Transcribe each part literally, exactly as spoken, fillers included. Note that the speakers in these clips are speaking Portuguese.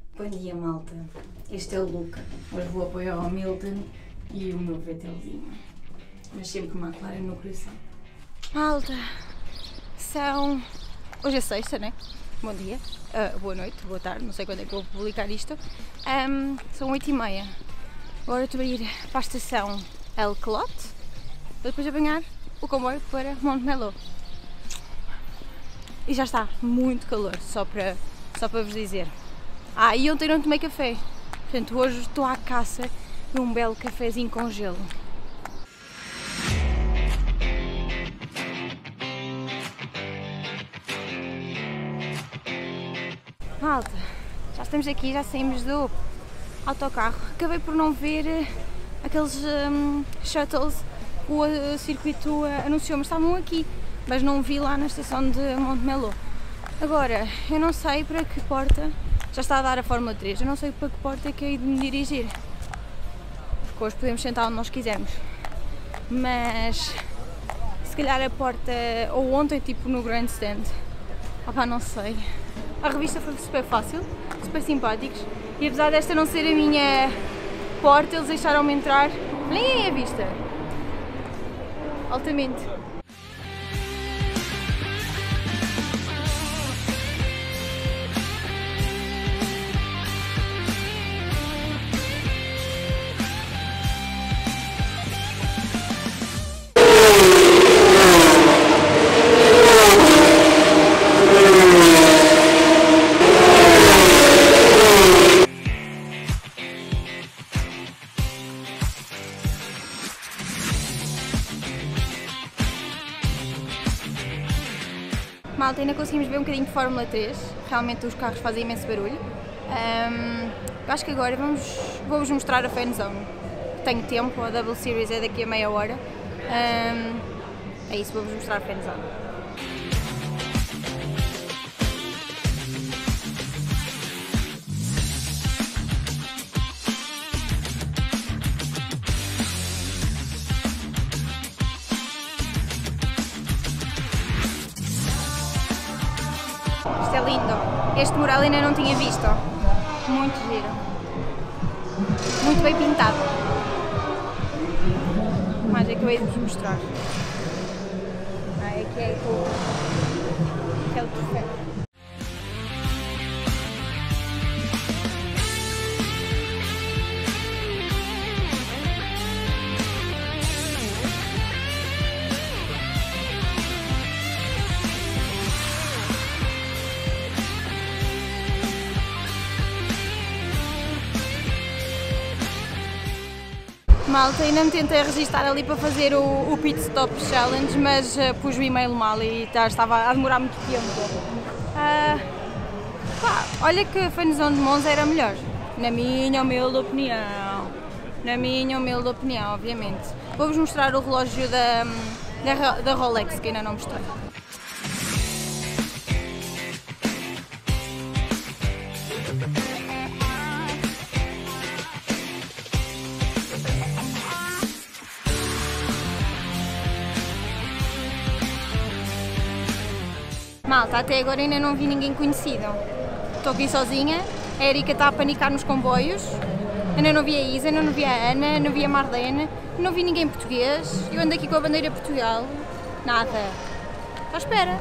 Bom dia, malta. Este é o look. Hoje vou apoiar ao Milton e o meu Vettelzinho. Mas sempre com uma McLaren no coração. Malta, são... Hoje é sexta, né? Bom dia, uh, boa noite, boa tarde, não sei quando é que vou publicar isto. Um, são oito e meia. Agora estou a ir para a estação El Clote, para depois apanhar o comboio para Montmeló. E já está muito calor, só para, só para vos dizer. Ah, e ontem não tomei café, portanto hoje estou à caça de um belo cafezinho com gelo. Malta, já estamos aqui, já saímos do autocarro. Acabei por não ver uh, aqueles um, shuttles que o uh, circuito uh, anunciou, mas estavam aqui, mas não vi lá na estação de Montmeló. Agora, eu não sei para que porta, já está a dar a Fórmula três, eu não sei para que porta é que hei de me dirigir, porque hoje podemos sentar onde nós quisermos, mas se calhar a porta, ou ontem tipo no Grandstand, opá, não sei. A revista foi super fácil, super simpáticos, e apesar desta não ser a minha porta, eles deixaram-me entrar, nem à vista, altamente. Malta, ainda conseguimos ver um bocadinho de Fórmula três, realmente os carros fazem imenso barulho. Um, eu acho que agora vamos, vou-vos mostrar a Fan Zone. Tenho tempo, a W Series é daqui a meia hora. Um, é isso, vou-vos mostrar a Fan Zone. Isto é lindo. Este mural ainda não tinha visto. Muito giro. Muito bem pintado. Mas é que eu hei de vos mostrar. Ah, é que é o... aquele troféu. Malta, ainda me tentei registrar ali para fazer o, o Pit Stop Challenge, mas uh, pus o e-mail mal e tá, estava a demorar muito tempo. Uh, pá, olha que a Fan Zone de Monza era melhor, na minha humilde opinião. Na minha humilde opinião, obviamente. Vou-vos mostrar o relógio da, da, da Rolex, que ainda não mostrei. Malta, até agora ainda não vi ninguém conhecido. Estou aqui sozinha, a Erika está a panicar nos comboios, ainda não vi a Isa, ainda não vi a Ana, não vi a Marlene, não vi ninguém português, eu ando aqui com a bandeira Portugal, nada. Estou à espera.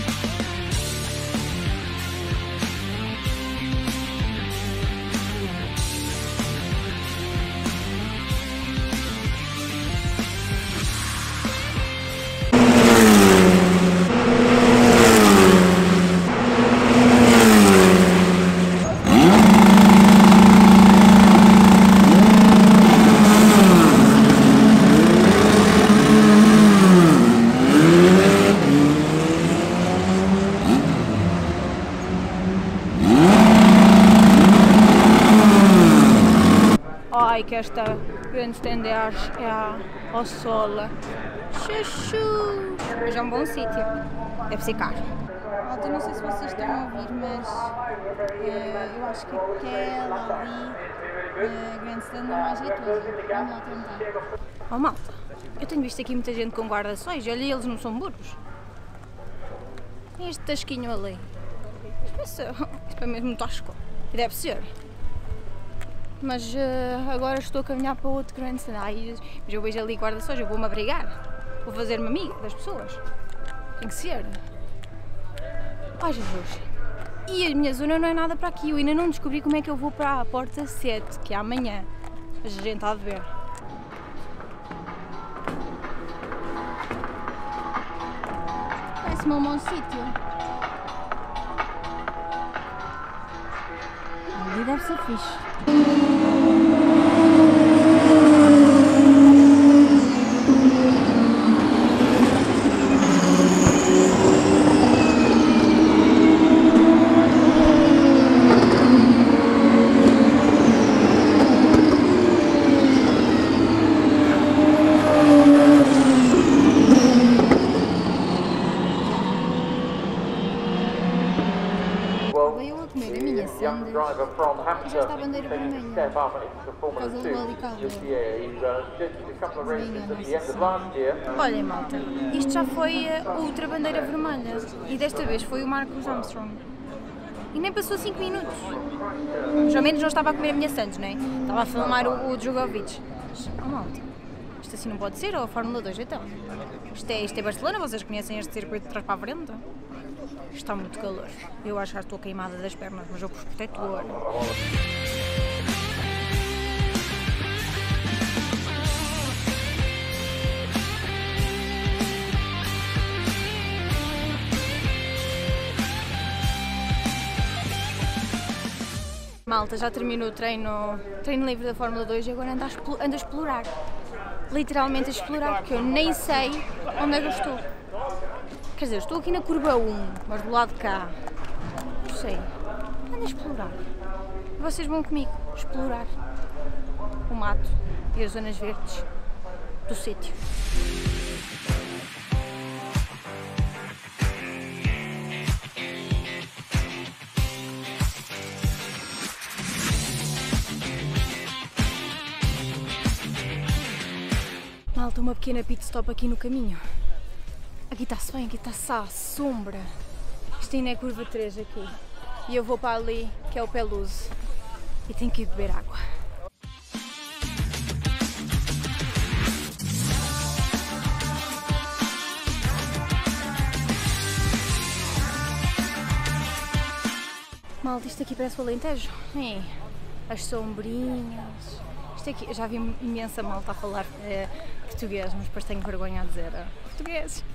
Ai, que esta grandstand é ao sol. Chuchu! Mas é um bom sítio. Deve ser caro. Malta, não sei se vocês estão a ouvir, mas uh, eu acho que aquela ali, a uh, grandstand é mais jeitosa. Vamos lá tentar. Oh malta, eu tenho visto aqui muita gente com guarda-sóis. Olha, eles não são burros. Tem este tasquinho ali. Isto é mesmo tosco. E deve ser. Mas uh, agora estou a caminhar para outro grande cenário. Mas eu vejo ali guarda-sóis, eu vou-me abrigar. Vou fazer-me amiga das pessoas. Tem que ser. Ai, Jesus. E a minha zona não é nada para aqui. Eu ainda não descobri como é que eu vou para a porta sete, que é amanhã. Mas a gente há de ver. Parece-me um bom sítio. Ali deve ser fixe. Young driver from Já está a Hampshire bandeira taking a vermelha. step up into the Formula Por causa do two Alicante. this year. He uh, did a couple of races at the end of last year. Olhem, malta, isto já foi a outra bandeira vermelha e desta vez foi o Marcus Armstrong. E nem passou cinco minutos. Mas ao menos não estava a comer a minha Santos, não é? Estava a filmar o, o Djokovic. Mas, oh, malta, isto assim não pode ser, ou a Fórmula dois então? Isto é, isto é Barcelona, vocês conhecem este circuito de trás para a frente? Está muito calor. Eu acho que já estou queimada das pernas, mas eu pus protetor. Malta, já terminou o treino, treino livre da Fórmula dois e agora ando a, explo- ando a explorar. Literalmente a explorar, porque eu nem sei onde é que eu estou. Quer dizer, eu estou aqui na curva um, mas do lado de cá. Não sei. Ando a explorar. E vocês vão comigo explorar o mato e as zonas verdes do sítio. Malta, uma pequena pit stop aqui no caminho. Aqui está-se bem, aqui está-se à sombra. Isto ainda é curva três aqui. E eu vou para ali, que é o Pelouse. E tenho que ir beber água. Malta, isto aqui parece o Alentejo. É. As sombrinhas. Isto aqui, eu já vi imensa malta a falar é, português, mas depois tenho vergonha a dizer é, português.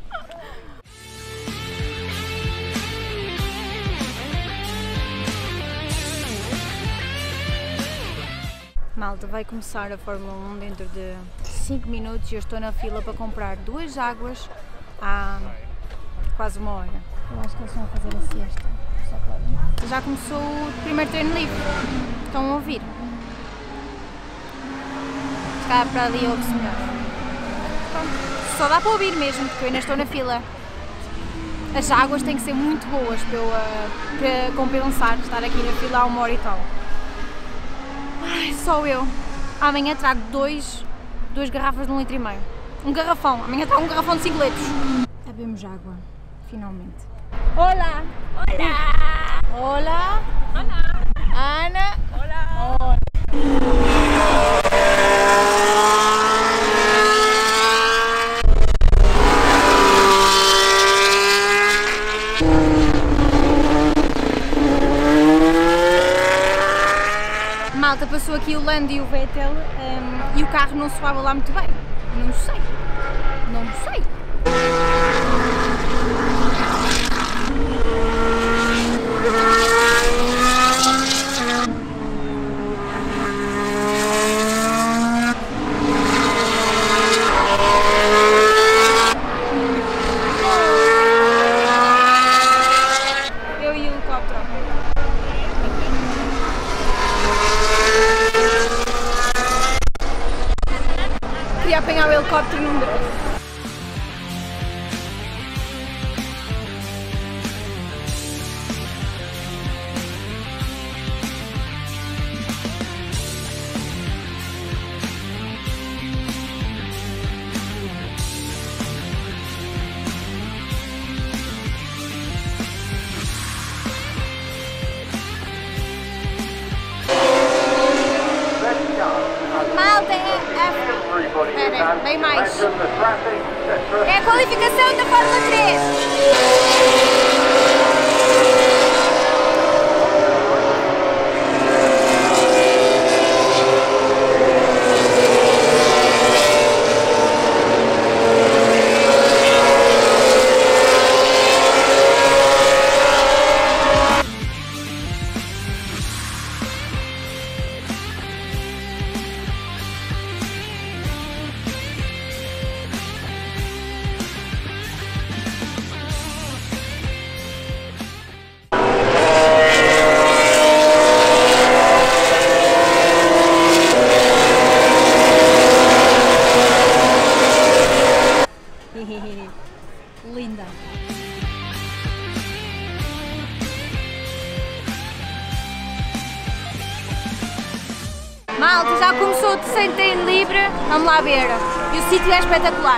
Malta, vai começar a Fórmula um dentro de cinco minutos e eu estou na fila para comprar duas águas há quase uma hora. Eu acho que eles estão a fazer a siesta. Só podem. Já começou o primeiro treino livre. Estão a ouvir? Cá para ali ouve-se melhor. Pronto. Só dá para ouvir mesmo, porque eu ainda estou na fila. As águas têm que ser muito boas para, eu, uh, para compensar estar aqui na fila há uma hora e tal. Ai, só eu. Amanhã trago dois, duas garrafas de um litro e meio. Um garrafão. Amanhã trago um garrafão de cinco litros. Bebemos água, finalmente. Olá! Olá! Olá! Ana! Ana! Olá! Olá. Malta, passou aqui o Lando e o Vettel um, e o carro não soava lá muito bem. Não sei. Não sei. Eu e o helicóptero. Queria apanhar o helicóptero e não deu. bem mais. É a qualificação da Fórmula três. Linda. Malta, já começou o terceiro treino livre, vamos lá ver. E o sítio é espetacular.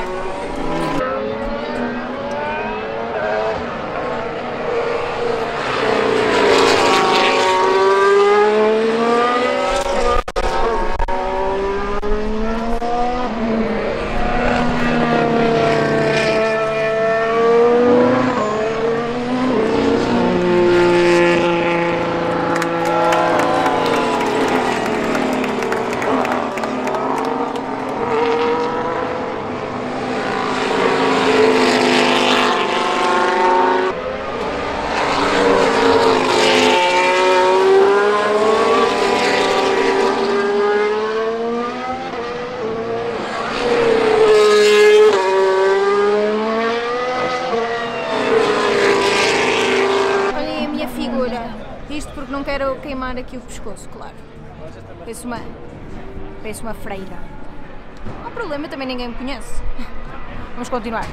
Isto porque não quero queimar aqui o pescoço, claro. Parece uma, parece uma freira. Não há problema, também ninguém me conhece. Vamos continuar.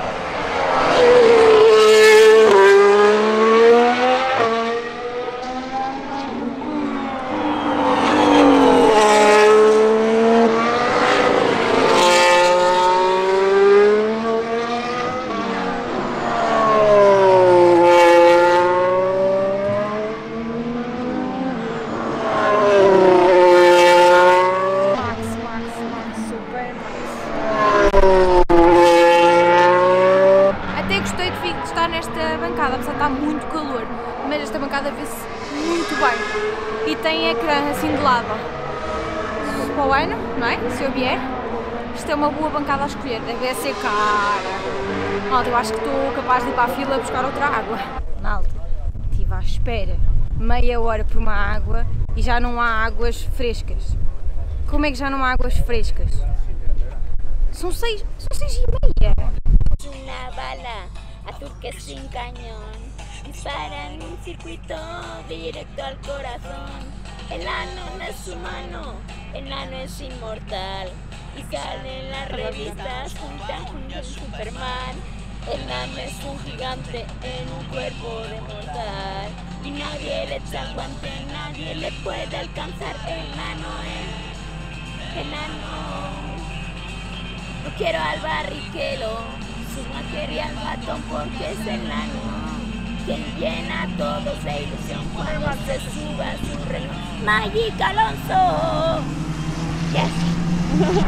Apesar de estar muito calor, mas esta bancada vê-se muito bem e tem ecrã assim de lado. Para o ano, não é? Se eu vier, isto é uma boa bancada a escolher, deve ser cara. Malta, eu acho que estou capaz de ir para a fila buscar outra água. Malta, estive à espera meia hora por uma água e já não há águas frescas. Como é que já não há águas frescas? São seis, são seis e meia. Una bala azul que es sin cañón dispara en un circuito directo al corazón. El ano no es humano, el ano es inmortal y sale en las revistas junto junto Superman. El nano es un gigante en un cuerpo de mortal y nadie le echa guante, nadie le puede alcanzar. El nano es enano. No quiero al Barrichello, Schumacher y al Baton porque es el nano quien llena a todos de ilusión cuando se suba a su reloj. Magic Alonso. Yes.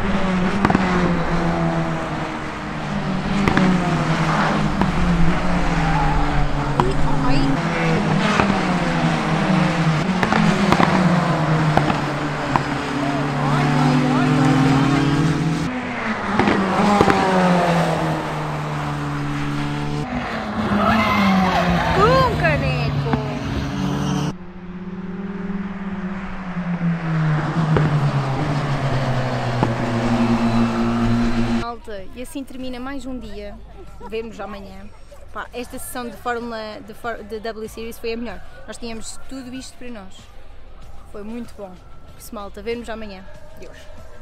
E assim termina mais um dia, vemos amanhã. Pá, esta sessão de Fórmula de, For de W Series foi a melhor. Nós tínhamos tudo isto para nós. Foi muito bom. Por isso, malta, vemos amanhã. Deus.